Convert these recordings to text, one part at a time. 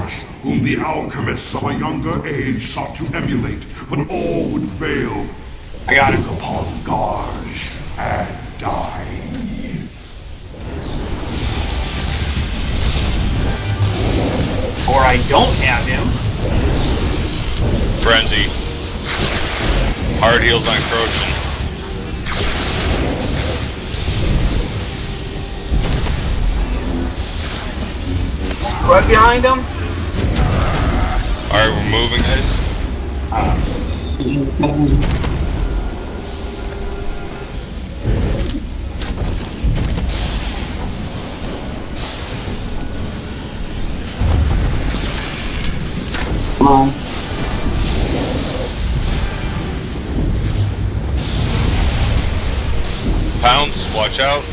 Gharj, whom the alchemists of a younger age sought to emulate, but all would fail. I got it. Look upon Gharj and die. Or I don't have him. Frenzy. Hard heals on Crochin. Right behind him. Alright, we're moving, guys. Come on. Pounce, watch out.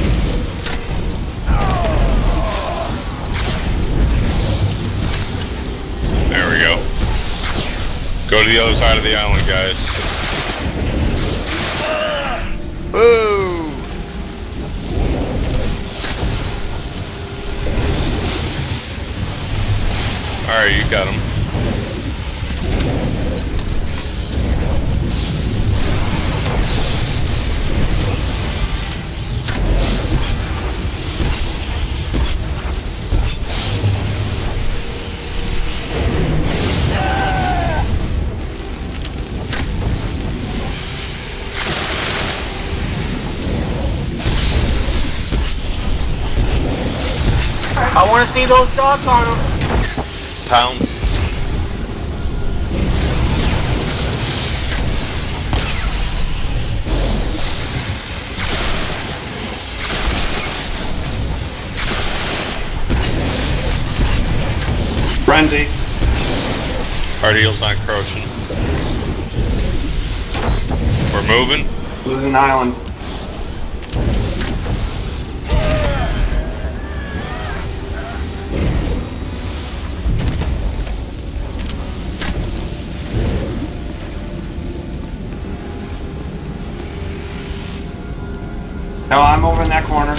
There we go. Go to the other side of the island, guys. Woo! Alright, you got him. I want to see those dogs on him. Pounce. Frenzy. Hard heals on Crochin. We're moving. Losing island. No, I'm over in that corner.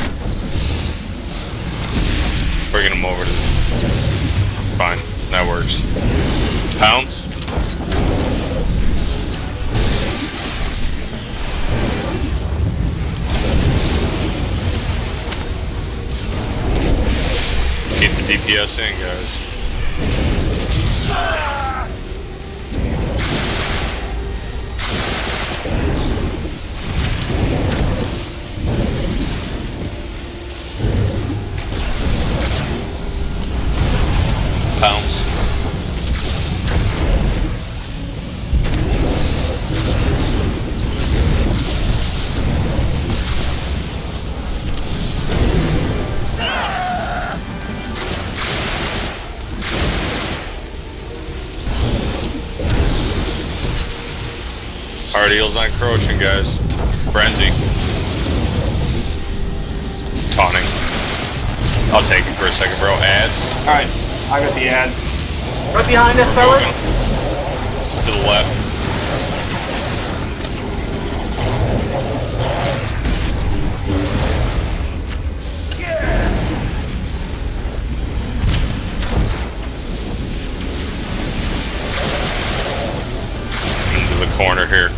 Bringing him over to the... Fine, that works. Pounce. Keep the DPS in, guys. Pounce. Hard heals on Crochin, guys. Frenzy. Taunting. I'll take him for a second, bro. Ads. Alright, I got the ad. Right behind us, fellas. To the left. Into the corner here.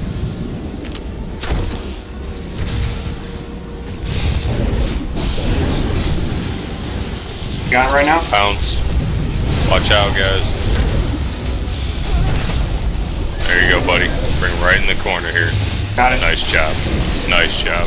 Got it right now? Pounce. Watch out, guys. There you go, buddy. Bring him right in the corner here. Got it. Nice job. Nice job.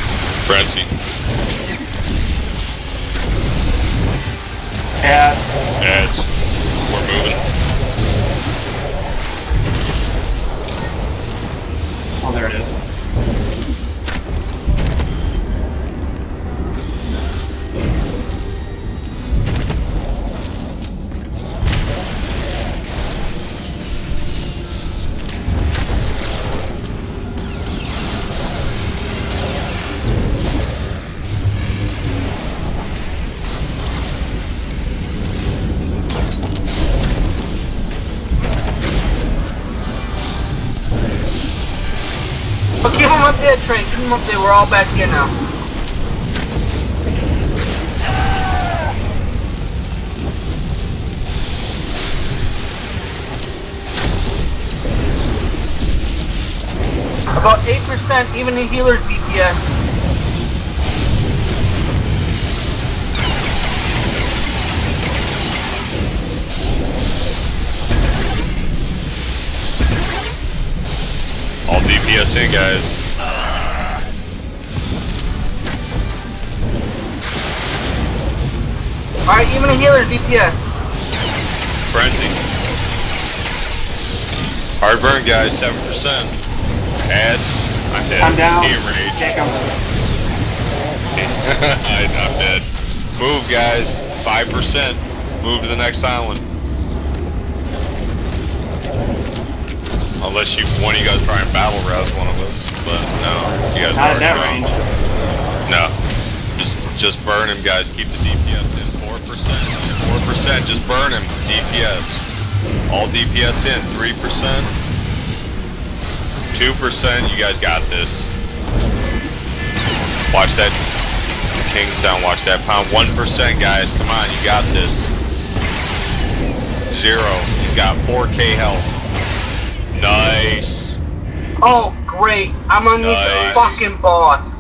Ad. Heads. We're moving. Oh, there it is. Oh, keep them up there, Trey. Keep them up there. We're all back here now. About 8%, even the healer's DPS. All DPS in, guys. Alright, even the healer's DPS. Frenzy. Hard burn, guys. 7%. Ads. I'm dead. I'm down. Team rage. Take him. I'm dead. Move, guys. 5%. Move to the next island. Unless one of you guys try and battle rouse one of us, but no, you guys Not at that already range. gone. No, just burn him, guys. Keep the DPS in. 4%. Just burn him. DPS. All DPS in. 3%. 2%. You guys got this. Watch that. King's down. Watch that pound. 1%, guys. Come on, you got this. 0. He's got 4K health. Nice. Oh, great. I'm underneath the fucking boss.